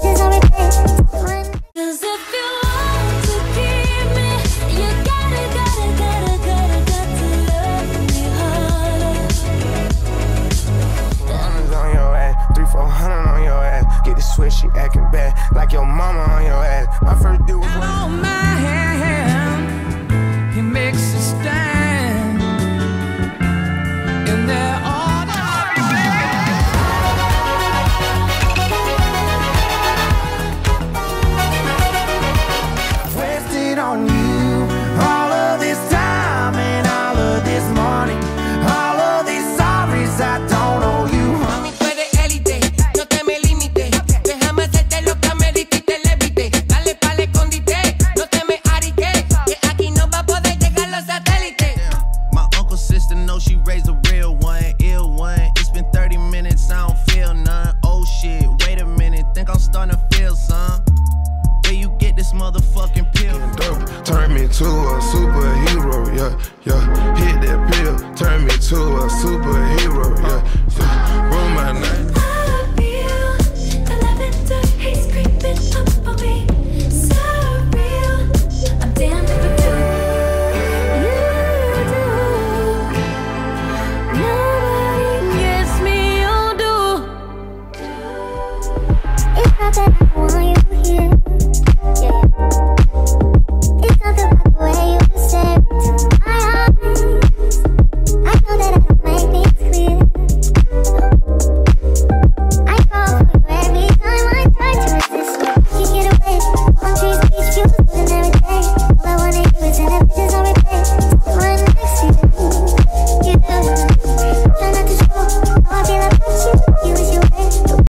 She acting bad, like your mama on your ass. My first dude was on my hand, he makes a stand, and they're all wasted on you. All of this time and all of this money, all of these sorries I don't owe you. She raised a real one, ill one. It's been 30 minutes, I don't feel none. Oh shit, wait a minute, think I'm starting to feel some. Where you get this motherfucking pill? Turn me to a superhero, yeah, yeah.